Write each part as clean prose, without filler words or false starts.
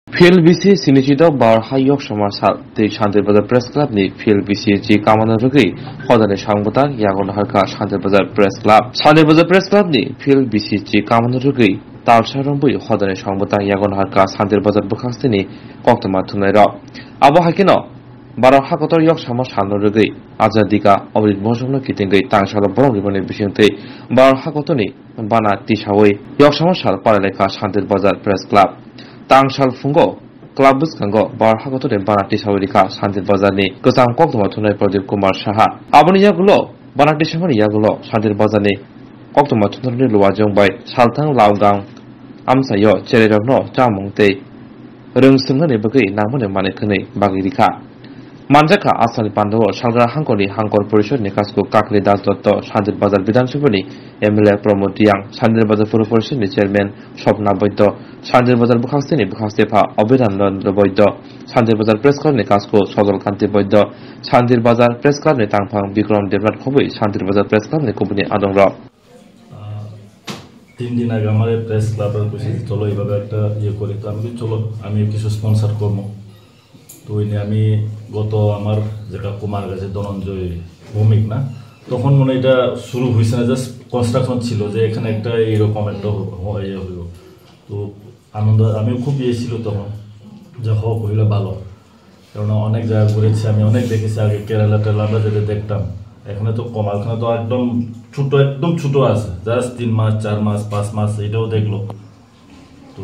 PLBC Sinichido Bar Hayok Shamasal, the Shanti Bazar Press Club, the PLBC G Kamana Rugi, Hodane Shangutan, Yagon Harka, Shanti Bazar Press Club, Shanti Bazar Press Club, the PLBC G Kamana Rugi, Tal Sharambu, Hodane Shangutan, Yagon Harka, Shanti Bazar Bukastini, Koktama Tunero. Abu Hakino, Bar Hakotor Yok Shamas Hanurugi, Azadika, or Mojono Kitting, Tangshala Boromani Bishinte, Bar Hakotoni, Bana Tishawi, Yok Shamashal Paraleka, Shanti Bazar Press Club. Tangsal Fungo, Clubus Kango, Bar Hakoto and Banati Saurika, Shanti Bazani, Kusam Koktoma Tunai Pradeep Kumar Shaha, Abani Yagulo, Banati Shamani Yagulo, Shanti Bazani, Koktoma Tunai Luajong by Saltang Laugang, Amsayo, Cheredano, Jamongte, Rungsungani Bagi, Namune Manekane, Bagirika. Manjaka Asali Pando, Shalga Hankoni, Han Corporation, Nikasko Kakli Das Dotto, Shanti Bazar Bidan Subani, MLA Promotiang, Shanti Bazar Corporation, the Chairman, Shopna Boito, Shanti Bazar Bukastini, Bukastepa, Obedan Boito, Shanti Bazar Press Club, Nikasko, Sodol Kanti Boito, Shanti Bazar Press Club, Netangpang, Bikram, Devrat Kobi, Shanti Bazar Press Club, Nekubni Adong Rock. 3 দিন আগে আমার press ক্লাবের কইছি চলো এইভাবে একটা করি তো আমি চলো আমি কিছু স্পন্সর করব তো ওই নিয়ে আমি গত আমার যেটা কুমার গাছে ধনঞ্জয় ভৌমিক না তখন মনে এটা শুরু হইছে না জাস্ট কনস্ট্রাকশন ছিল যে এখানে একটা এরকম একটা হইব তো আনন্দ আমি খুব ছিল তখন যে হোক হইলে ভালো কারণ অনেক জায়গা ঘুরেছি আমি অনেক দেখেছি আগে কেরালা টেলারা যেটা দেখতাম এখানে তো কম এখানে তো একদম ছোট আছে জাস্ট 3 মাস 4 মাস 5 মাস এটাও দেখলো তো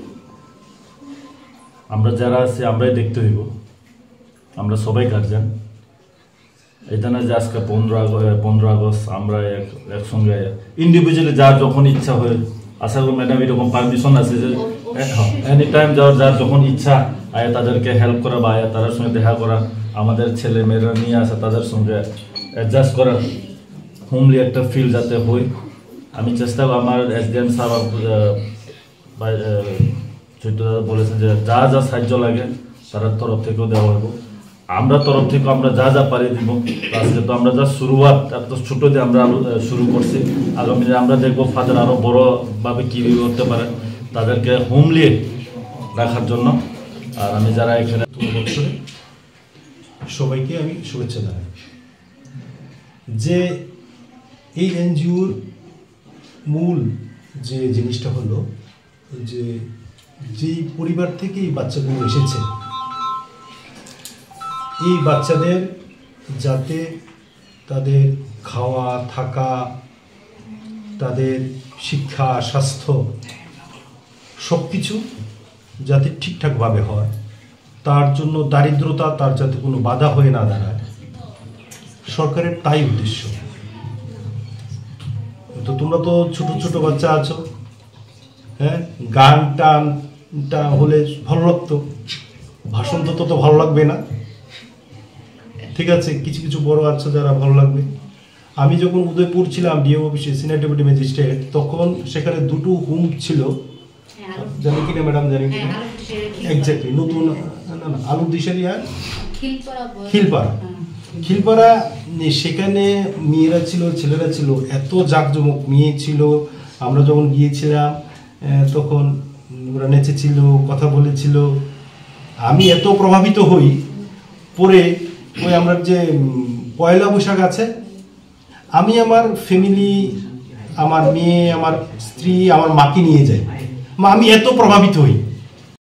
আমরা যারা আছি আমরাই দেখতে হইব আমরা সবাই গার্জিয়ান এটা না যে আজকে 15 আগস্ট আমরা একসঙ্গে ইন্ডিভিজুয়ালি যার যখন ইচ্ছা হয় আশা করি ম্যাডাম এরকম পারমিশন আছে যে এনি টাইম যার যখন ইচ্ছা আয়া তাদেরকে হেল্প করা বা আয়া তাদের সঙ্গে দেখা করা আমাদের ছেলে মেয়েরা নিয়ে আসা তাদের সঙ্গে অ্যাডজাস্ট করা হোমলি একটা ফিল যাতে হয় আমি চেষ্টা করব আমার এসডিএম সাহেব চৈতন্য বলেছেন যে যা যা সাহায্য লাগে তার তরফ থেকেও দেওয়া হবে আমরা তরফ থেকে আমরা যা পারি দিব আজকে তো আমরা যা শুরুয়াত এত ছোট দিয়ে আমরা শুরু করছি আগামী আমরা দেখব ফাদার আরো বড় ভাবে কি করতে পারে তাদেরকে হোমলি রাখার জন্য আর আমি যারা এখানে সবাইকে আমি শুভেচ্ছা জানাই যে এই এনজিওর মূল যে জিনিসটা হলো যে যেই পরিবার থেকে এই বাচ্চাগুলো এসেছে এই বাচ্চাদের যাতে তাদের খাওয়া থাকা তাদের শিক্ষা স্বাস্থ্য সব কিছু যাতে ঠিকঠাকভাবে হয় তার জন্য দারিদ্রতা তার যাতে কোনো বাধা হয়ে না দাঁড়ায় সরকারের তাই উদ্দেশ্য তো তোমরা তো ছোট বাচ্চা আছো হ্যাঁ গান টানটা হলে ভালো লাগতো ভাষণ তো ভালো লাগবে না ঠিক আছে কিছু বড় আছে যারা ভালো লাগবে আমি যখন উদয়পুর ছিলাম ডিএম অফিসে সিনিয়র ডেপুটি ম্যাজিস্ট্রেট তখন সেখানে দুটো হোম ছিল জানি কিনা ম্যাডাম জানি কিনা এক্স্যাক্টলি নতুন আলু দিশারি আর খিলপাড়া সেখানে মেয়েরা ছিল ছেলেরা ছিল এত জাঁকজমক মেয়ে ছিল আমরা যখন গিয়েছিলাম তখন ওরা নেচেছিল কথা বলেছিল আমি এত প্রভাবিত হই পরে ওই আমরা যে পয়লা বৈশাখ আছে আমি আমার ফ্যামিলি আমার মেয়ে আমার স্ত্রী আমার মাকে নিয়ে যাই আমি এত প্রভাবিত হই